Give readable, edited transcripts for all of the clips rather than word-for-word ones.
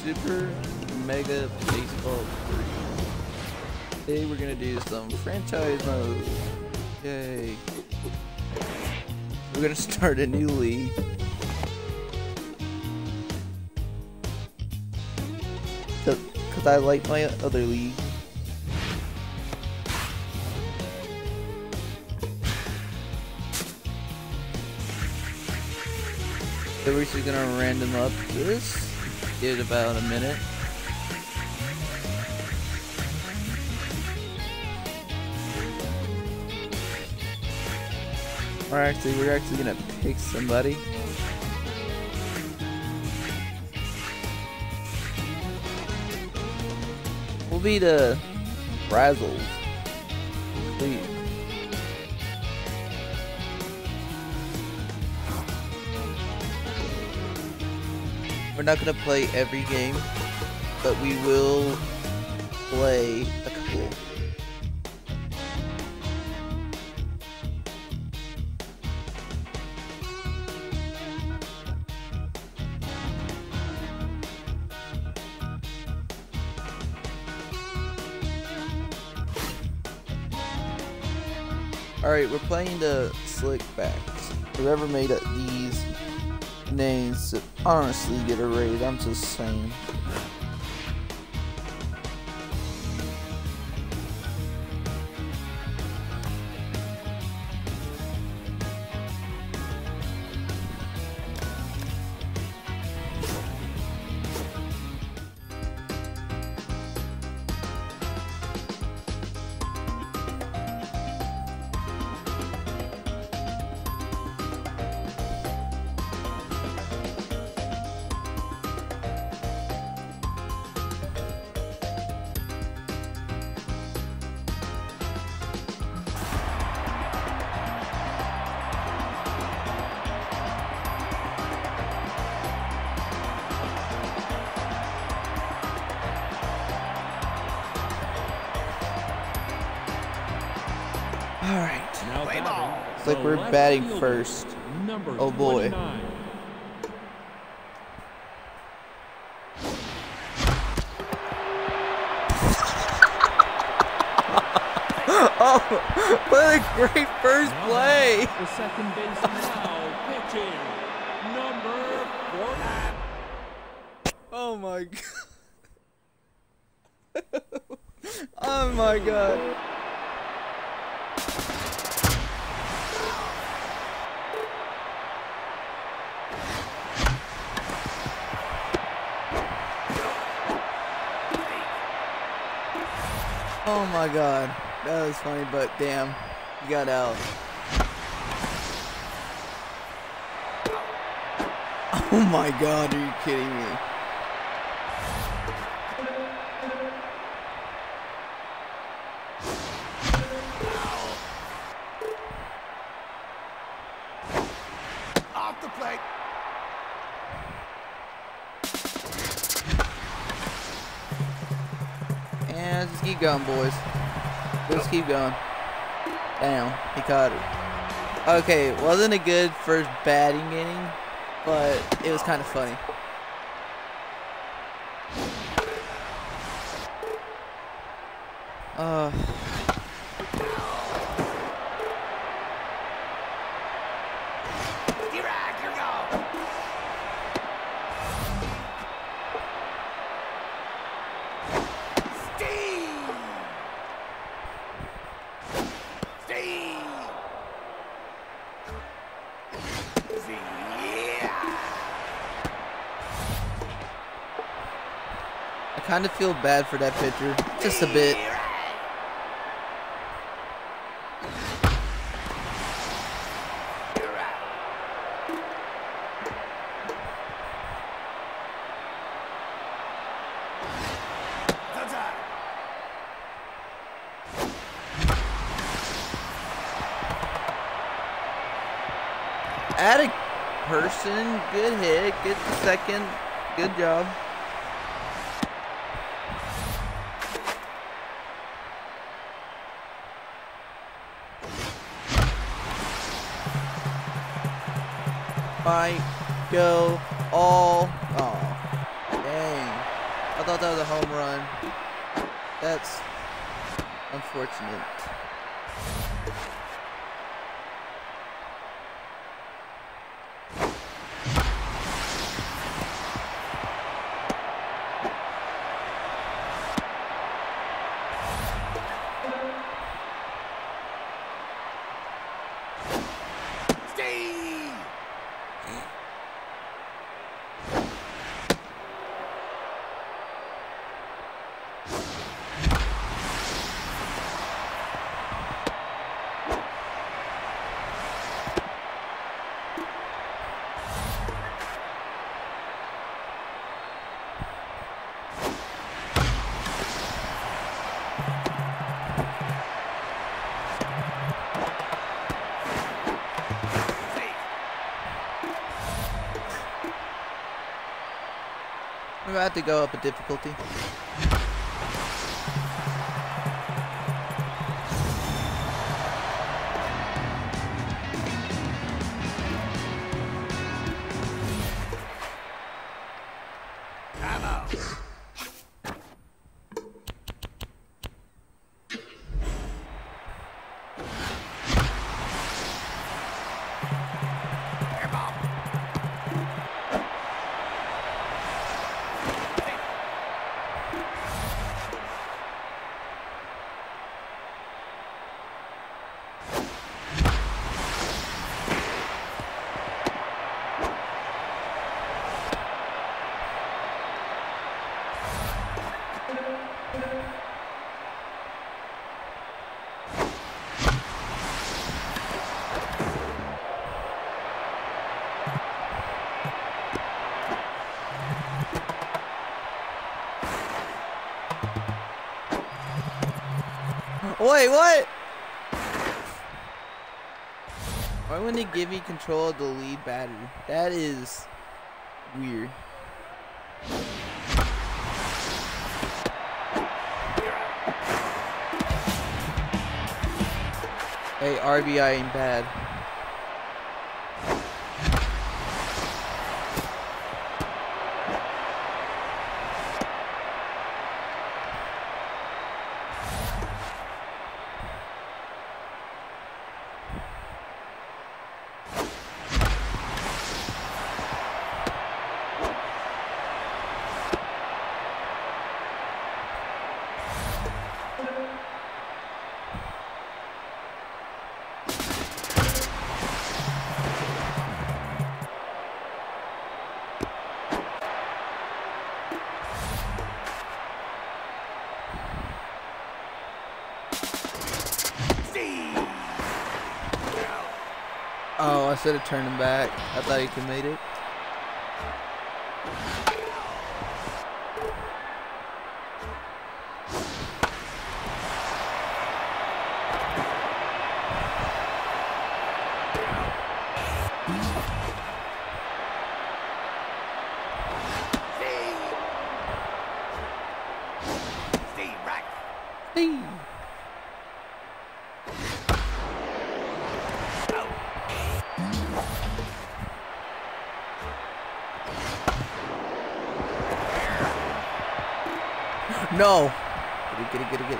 Super Mega Baseball 3. Today we're gonna do some franchise mode. Yay. We're gonna start a new league. Cause I like my other league. So we're just gonna random up this. Give it about a minute. We're actually gonna pick somebody. We'll be the Razzles. Please. We're not gonna play every game, but we will play a couple. Alright, we're playing the Slickbacks. Whoever made up these names to honestly get a raid, I'm just saying. Alright. It's like we're batting first. Oh boy. Oh, what a great first play! The second baseman now pitching, number 4. Oh my god. Oh my god. Oh my god, that was funny, but damn, you got out. Oh my god, are you kidding me? Off the plate. And just keep going, boys. Just keep going. Damn, he caught it. Okay, wasn't a good first batting inning, but it was kind of funny. I kind of feel bad for that pitcher, just a bit. Add a person, good hit, get the second, good job. Might go all. Oh, dang. thought that was a home run. That's unfortunate. I'm about to go up a difficulty. Wait, what? Why wouldn't it give me control of the lead batter? That is weird. Hey, RBI ain't bad. Oh, I should have turned him back. I thought he could make it. No. Get it.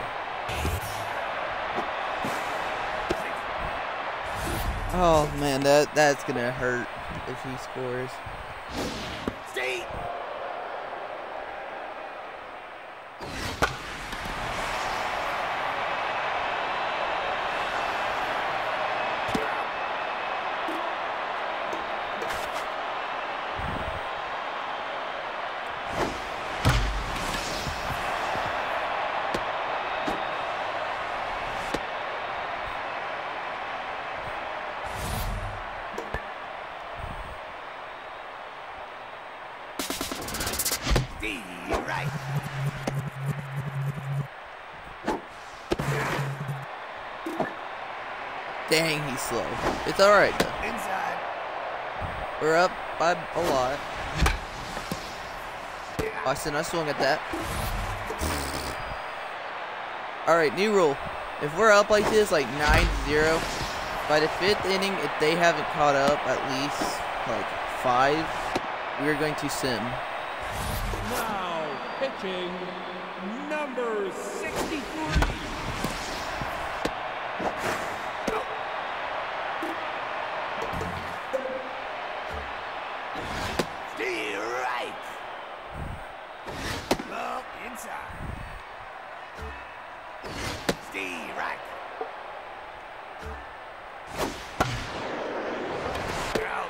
Oh man, that's gonna hurt if he scores. Stay. Right. Dang, he's slow. It's alright though. Inside. We're up by a lot. Austin, I swung at that. Alright, new rule. If we're up like this, like 9-0, by the 5th inning, if they haven't caught up at least like 5, we are going to sim. Now pitching number 63. Stay right. Ball inside. Stay right. You're out.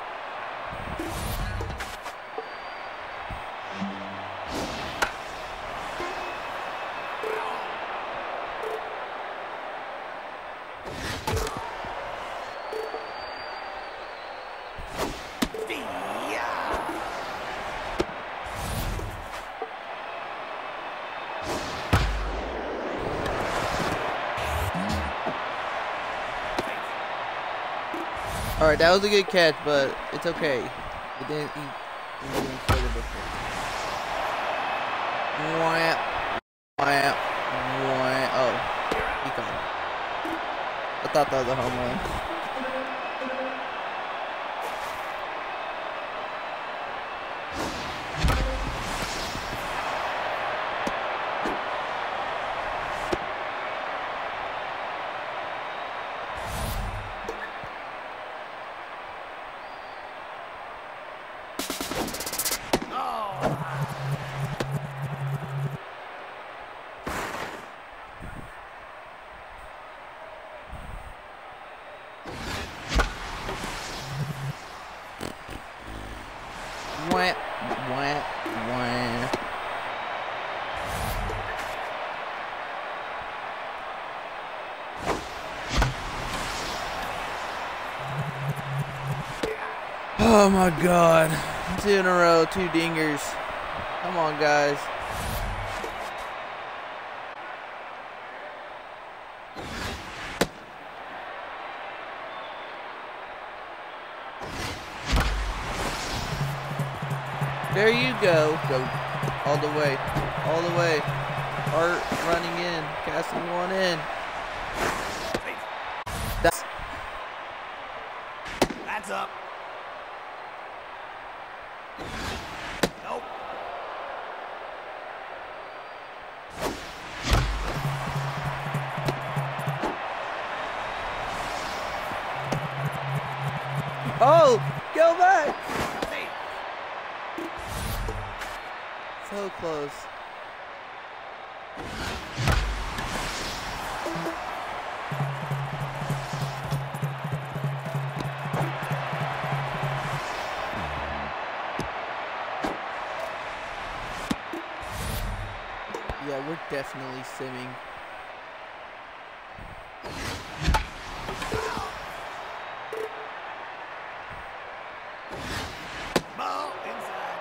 All right, that was a good catch, but it's okay. It didn't. He didn't play the before. Wah, wah, wah. Oh, he caught it. I thought that was a home run. Wah, wah, wah. Oh my God. 2 in a row, 2 dingers. Come on, guys. There you go. Go all the way. All the way. Art running in. Casting one in. That's up. Nope. Oh! Go back! Hey. So close. Yeah, we're definitely simming. Ball inside.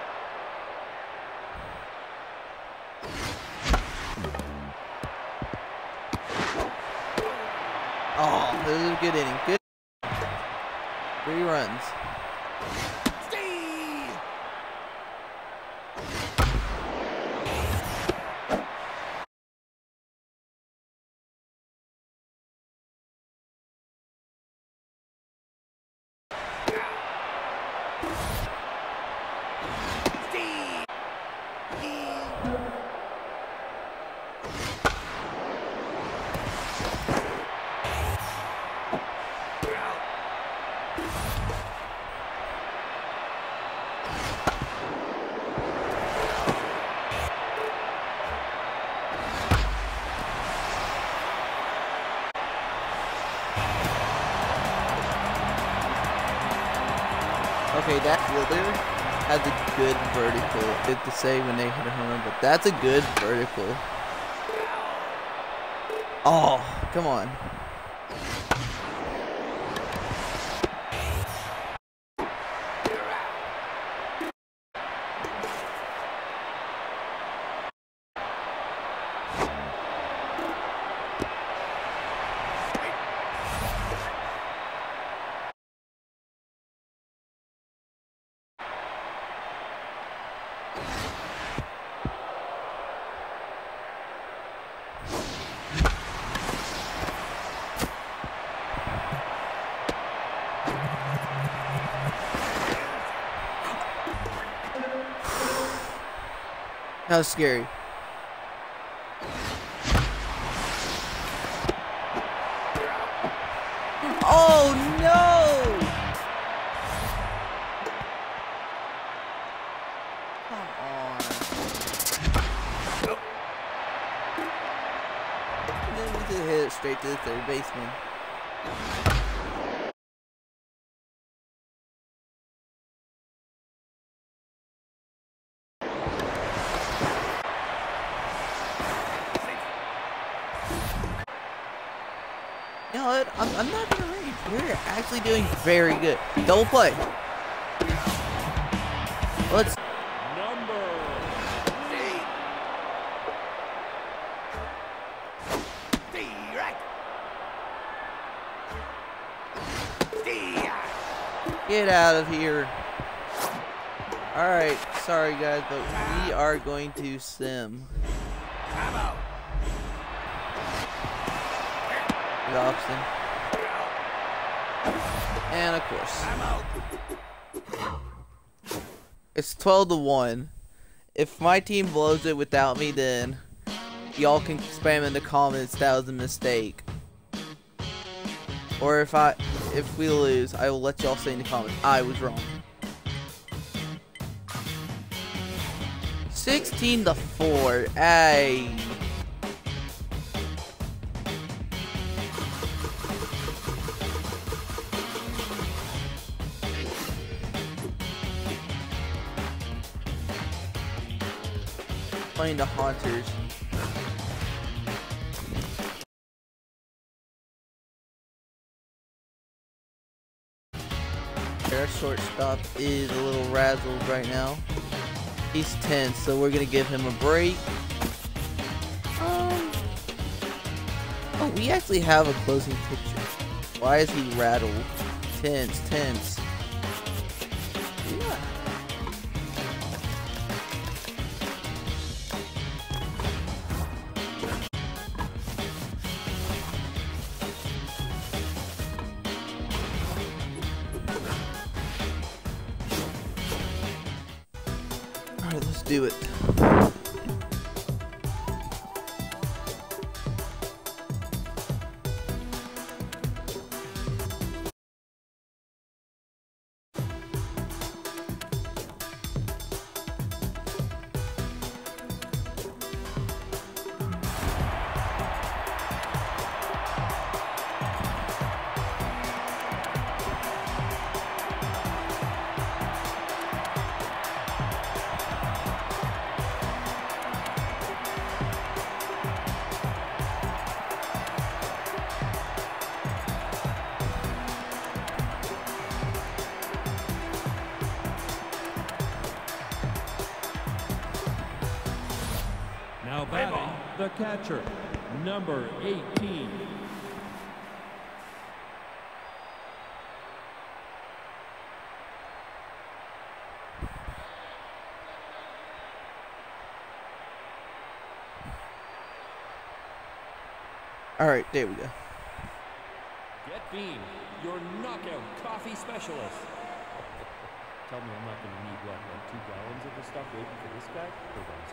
Oh, this is a good inning. Good. 3 runs. Stay. Okay, that fielder has a good vertical. Good to say when they hit a home run, but that's a good vertical. Oh, come on. That was scary. to the third baseman. You know what? I'm not gonna rage. We're actually doing very good. Double play. Let's. Number Direct. Get out of here. Alright, sorry guys, but we are going to sim. Time out. Dobson. And of course. Time out. It's 12-1. If my team blows it without me, then y'all can spam in the comments that was a mistake. Or if we lose, I will let y'all say in the comments I was wrong. 16-4. Ay. Playing the Haunters. Our shortstop is a little razzled right now. He's tense, so we're gonna give him a break. Oh, we actually have a closing pitcher. Why is he rattled? Tense. Yeah. Alright, let's do it. now batting the catcher, number 18. Alright, there we go. Get Beam, your knockout coffee specialist. Tell me I'm not going to need, what, like 2 gallons of this stuff waiting for this guy? Hold on a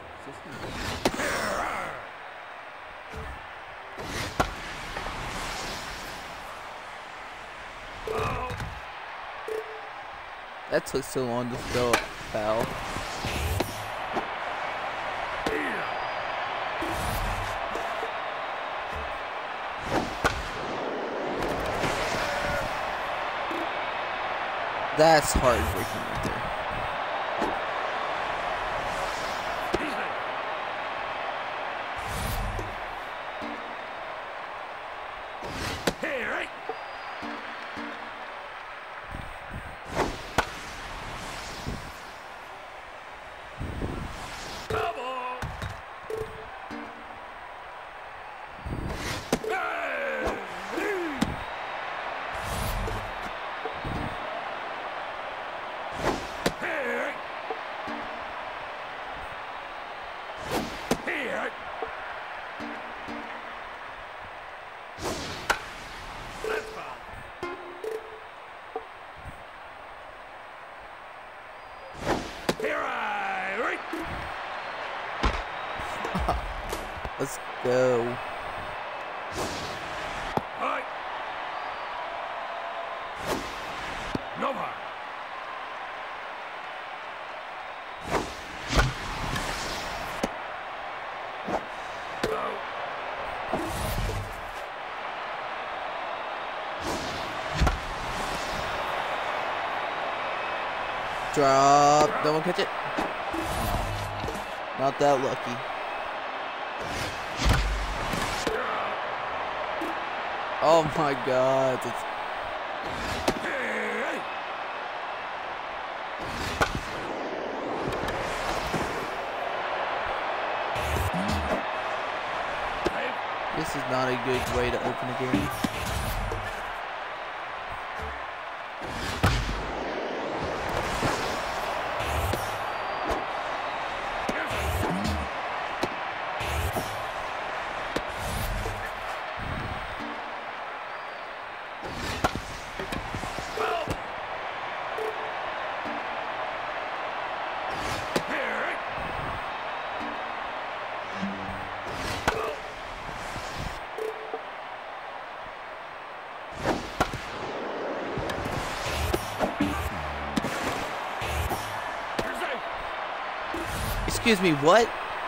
second. That took so long to throw a foul. That's heartbreaking right there. Let's go. Drop. Don't catch it. Not that lucky. Oh my god. This is not a good way to open a game. Excuse me, what?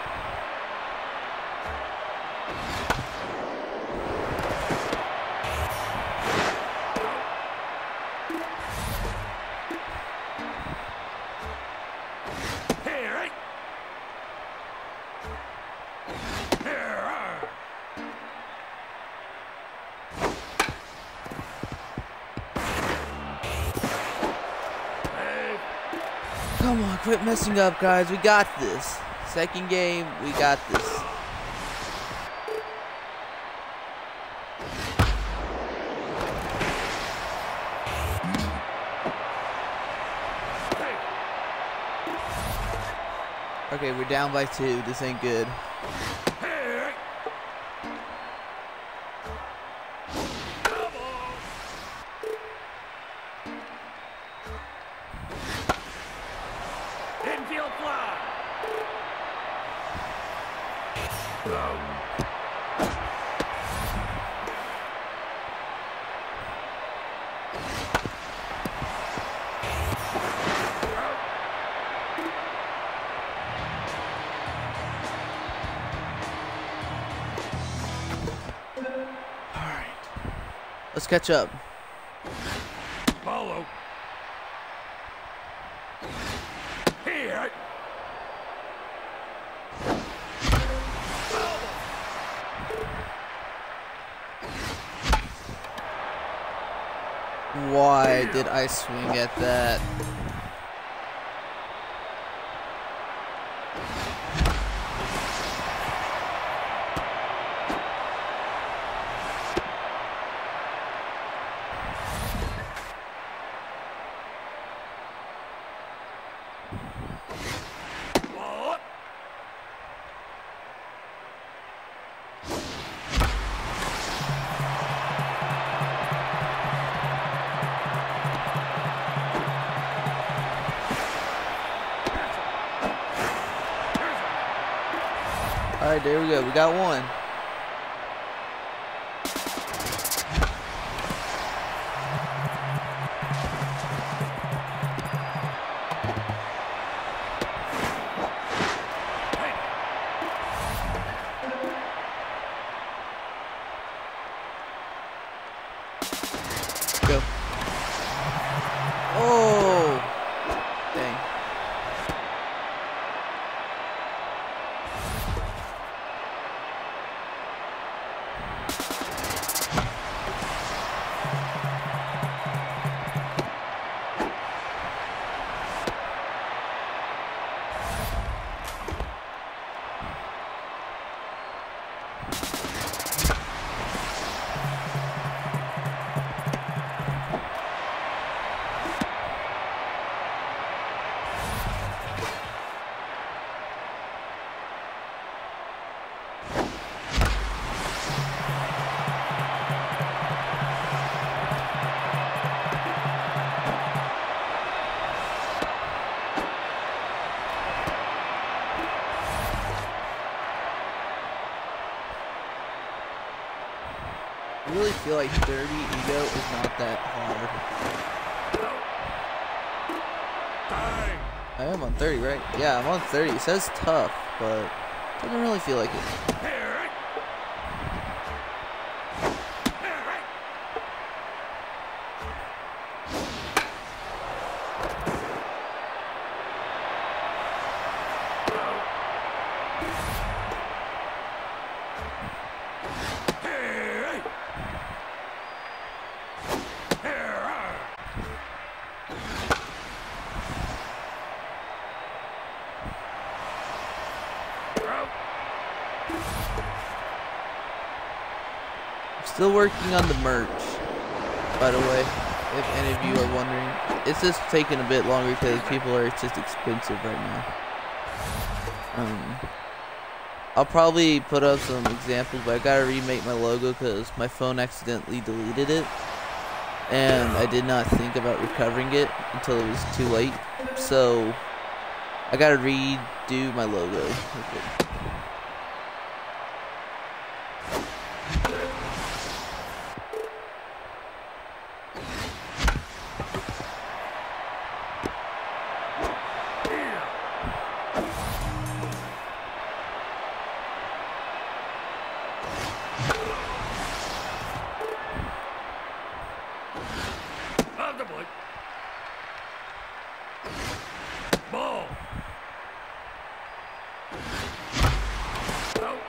Come on, quit messing up, guys. We got this. Second game, we got this. Okay, we're down by 2. This ain't good. Infield fly. Let's catch up. Follow. Here. Why did I swing at that? All right, there we go. We got one. Go. Oh, dang. I really feel like 30 ego is not that hard. I am on 30, right? Yeah, I'm on 30. It says tough, but it doesn't really feel like it. Still working on the merch, by the way, if any of you are wondering. It's just taking a bit longer because people are just expensive right now. I'll probably put up some examples, but I gotta remake my logo because my phone accidentally deleted it. And I did not think about recovering it until it was too late. So I gotta redo my logo. Okay. Ball. Out.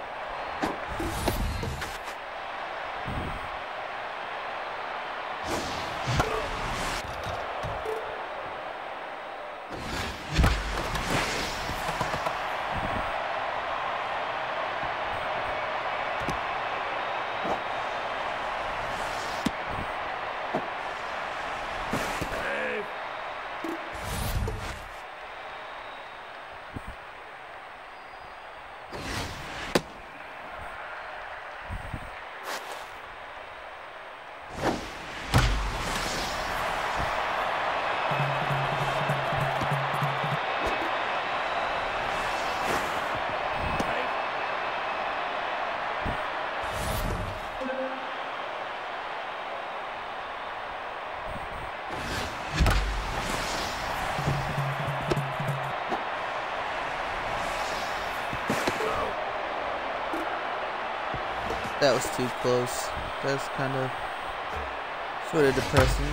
That was too close. That's kind of sort of depressing.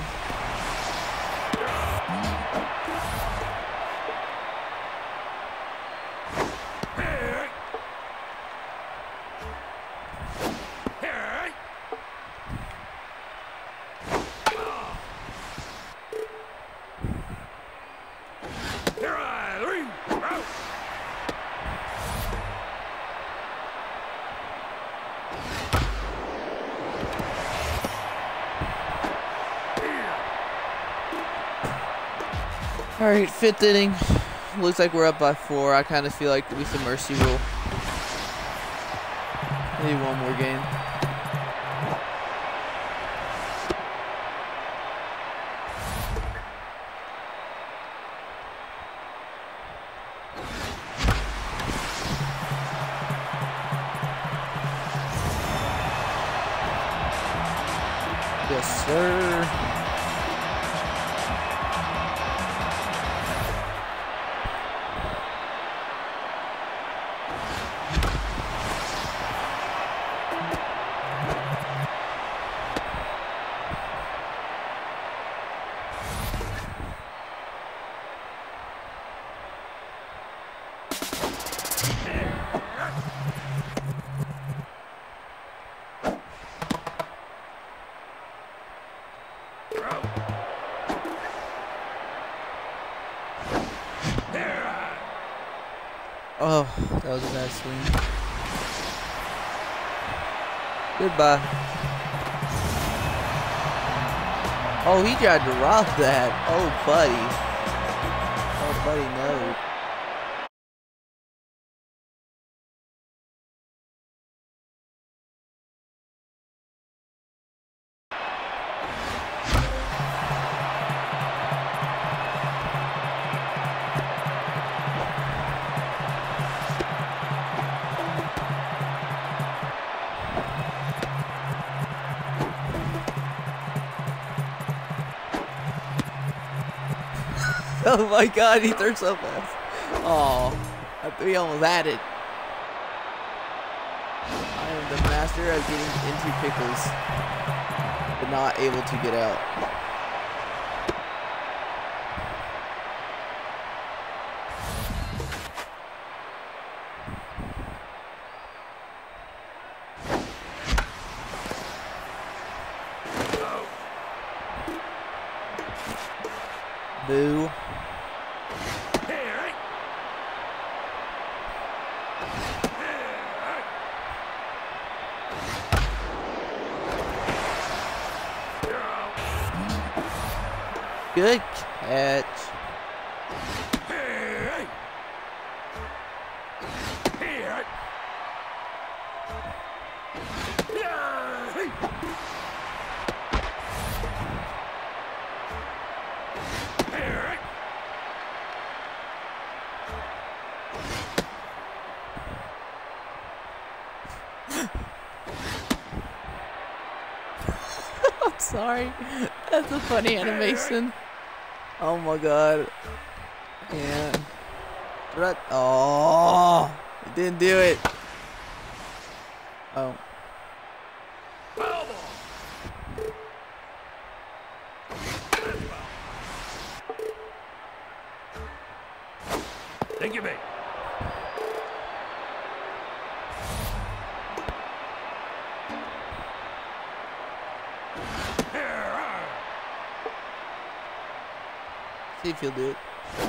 Alright, 5th inning. Looks like we're up by 4. I kind of feel like with the mercy rule. Maybe one more game. Yes, sir. Oh, that was a bad swing. Goodbye. Oh, he tried to rob that. Oh, buddy. Oh, buddy, no. Oh my god, he threw so fast. Oh, we almost had it. I am the master of getting into pickles, but not able to get out. Boo. Good catch. Hey, hey. Yeah, hey. Hey. I'm sorry. That's a funny animation. Oh my god. And oh, it didn't do it. Oh. Foul ball. Thank you, mate. See if he'll do it.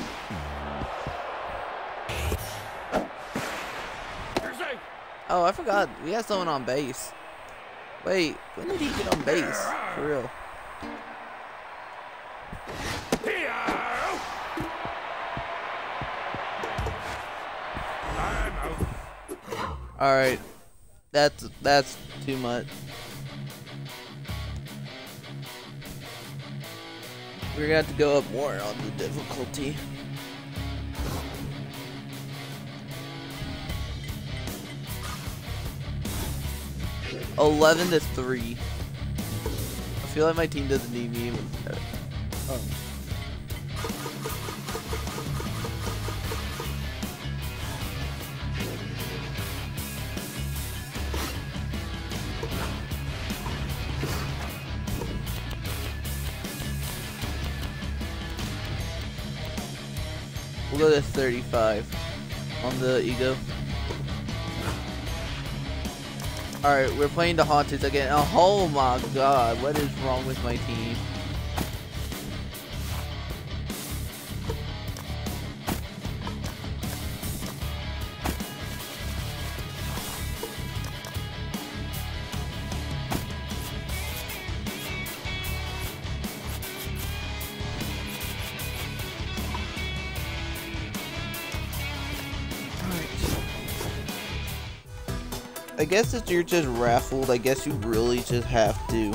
You're safe. Oh, I forgot. We have someone on base. Wait, when did he get on base? For real. I'm out. Alright. That's too much. We're gonna have to go up more on the difficulty. (11-3). I feel like my team doesn't need me. Oh. We'll go to 35 on the ego. Alright, we're playing the Haunteds again. Oh my god, what is wrong with my team? I guess if you're just raffled, I guess you really just have to.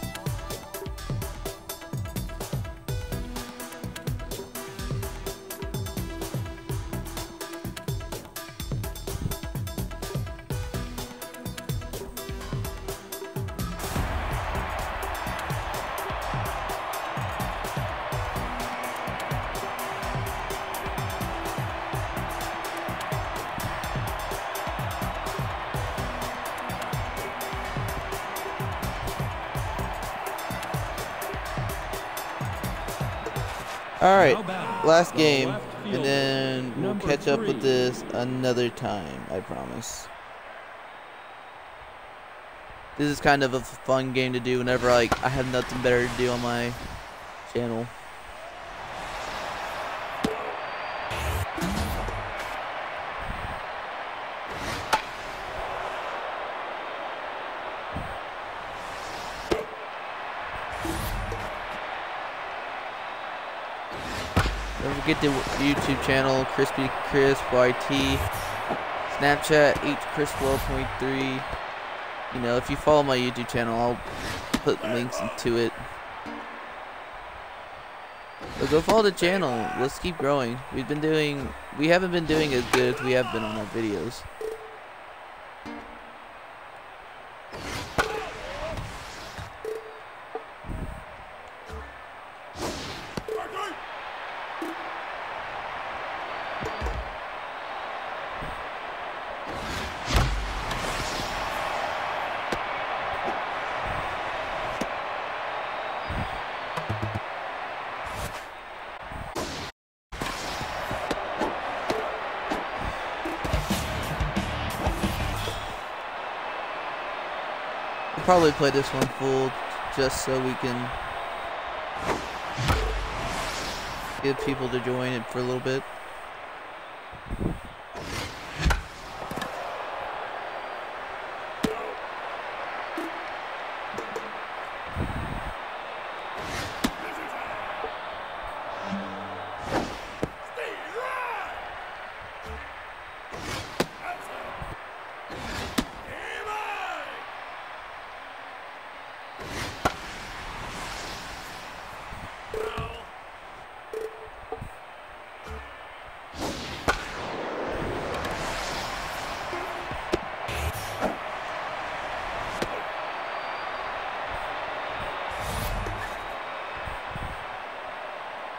Alright, last game, and then we'll catch up with this another time, I promise. This is kind of a fun game to do whenever I have nothing better to do on my channel. Don't forget the YouTube channel, Crispy Chris YT, Snapchat HChris12.3. You know, if you follow my YouTube channel, I'll put links into it. But go follow the channel. Let's keep growing. We haven't been doing as good as we have been on our videos. Probably play this one full just so we can get people to join it for a little bit.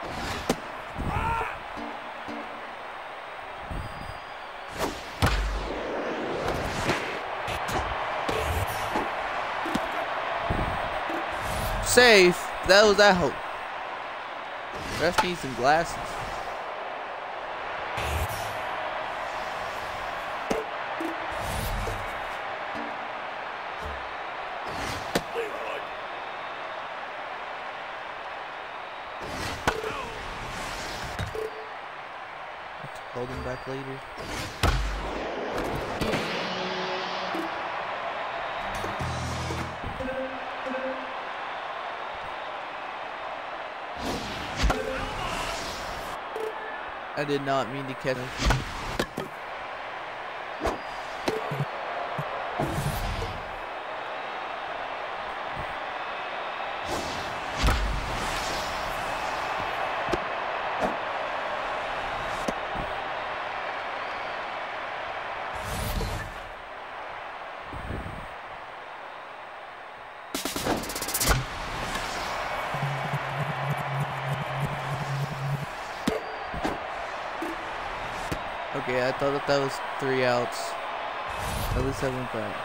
Safe. That was out. Ref needs some glasses. Hold him back later. I did not mean to catch him. Okay, I thought that was 3 outs. At least I went back.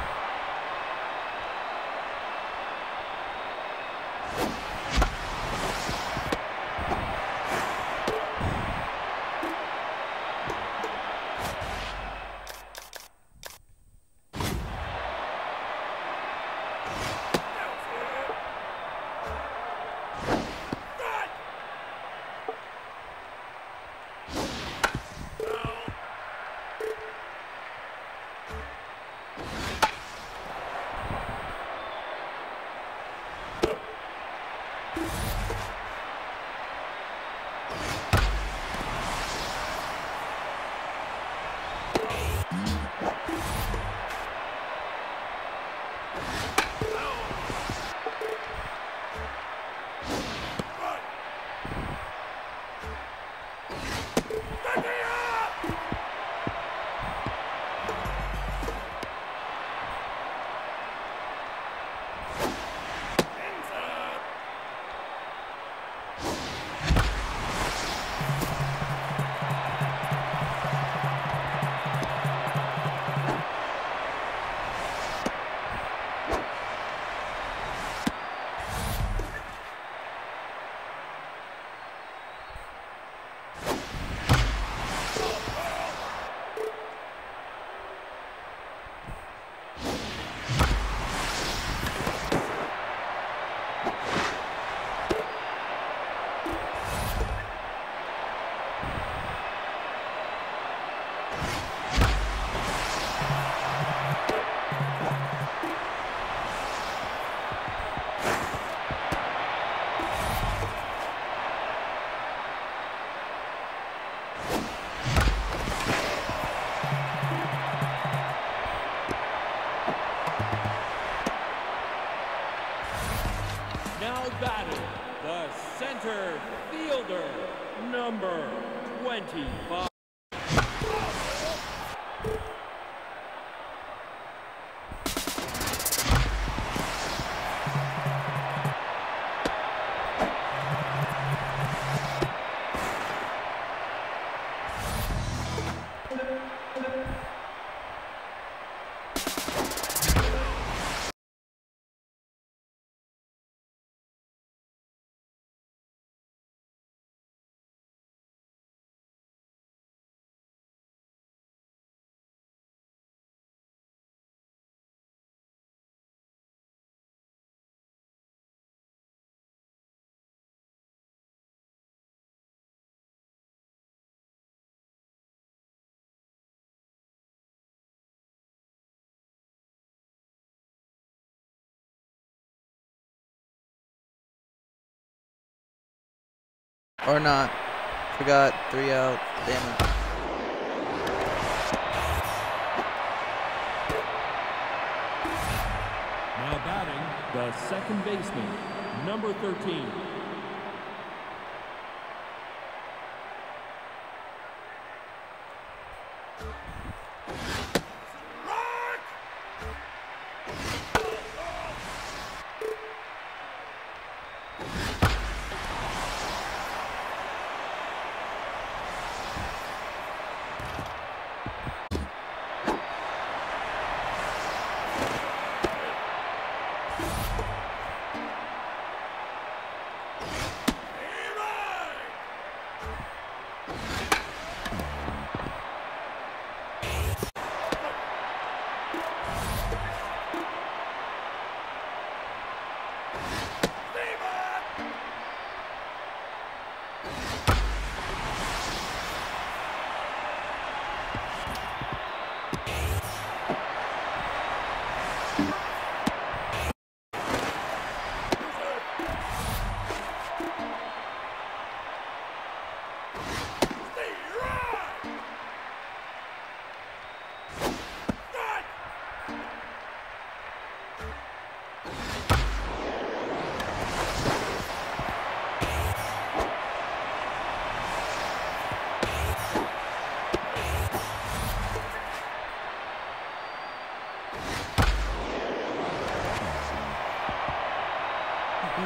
Now batting, the center fielder, number 25. Or not. Forgot. 3 out. Damn it. Now batting, the second baseman, number 13.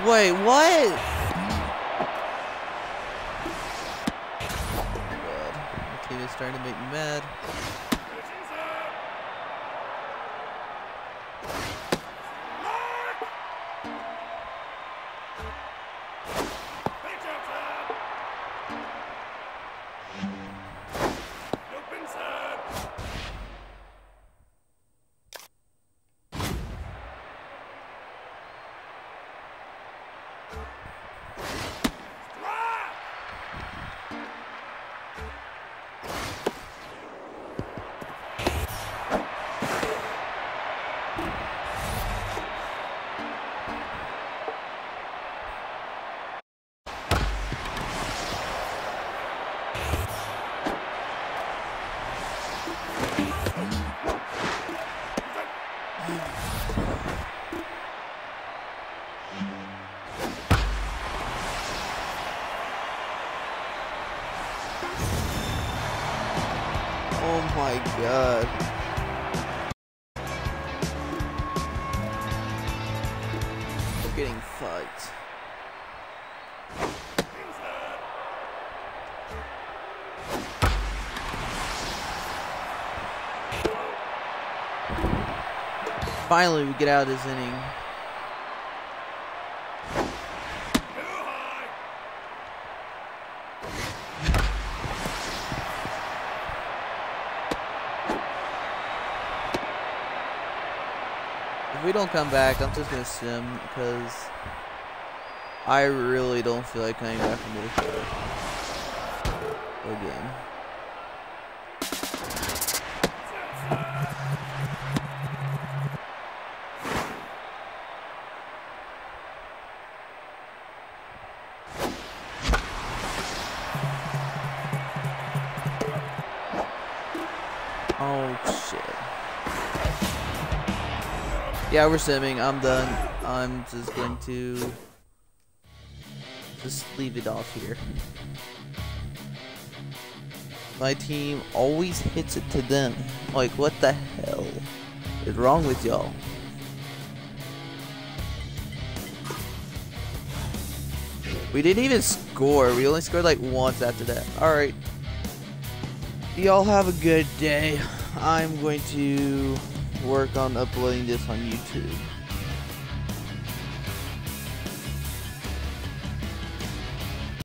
Wait, what? Oh god. My team is starting to make me mad. Positions up. Mark. Pitch outside. Nope inside. Strike. Oh my god. We're getting fucked. Inside. Finally, we get out of this inning. Too high. If we don't come back, I'm just gonna sim because I really don't feel like coming back from this game. Oh shit. Yeah, we're simming. I'm done. I'm just going to just leave it off here. My team always hits it to them. Like, what the hell is wrong with y'all? We didn't even score. We only scored like once after that. Alright. Y'all have a good day. I'm going to work on uploading this on YouTube.